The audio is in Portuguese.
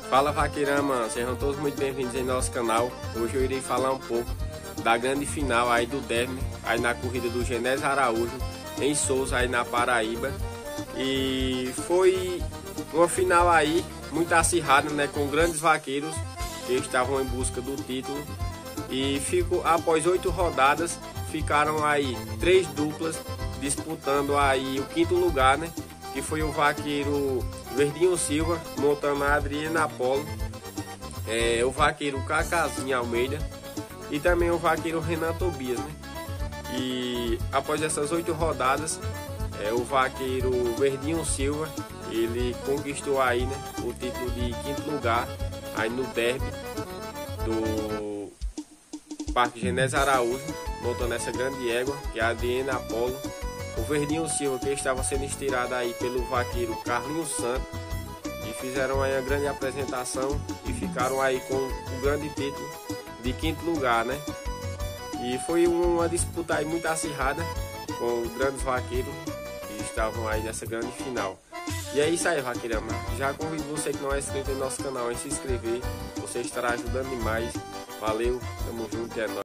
Fala vaqueirama, sejam todos muito bem-vindos em nosso canal. Hoje eu irei falar um pouco da grande final aí do derby, aí na corrida do Genésio Araújo, em Souza, aí na Paraíba. E foi uma final aí muito acirrada, né, com grandes vaqueiros que estavam em busca do título. E após 8 rodadas, ficaram aí 3 duplas disputando aí o 5º lugar, né? Que foi o vaqueiro Verdinho Silva montando a Adriana Apolo, o vaqueiro Cacazinho Almeida e também o vaqueiro Renan Tobias, né? E após essas 8 rodadas, o vaqueiro Verdinho Silva ele conquistou aí, né, o título de 5º lugar aí no derby do Parque Genésio Araújo, montando essa grande égua que é a Adriana Apolo. O Verdinho Silva, que estava sendo estirado aí pelo vaqueiro Carlinhos Santos, e fizeram aí a grande apresentação e ficaram aí com o grande título de 5º lugar, né? E foi uma disputa aí muito acirrada com os grandes vaqueiros que estavam aí nessa grande final. E é isso aí, vaqueirama. Já convido você que não é inscrito em nosso canal a se inscrever, você estará ajudando demais. Valeu, tamo junto, é nóis.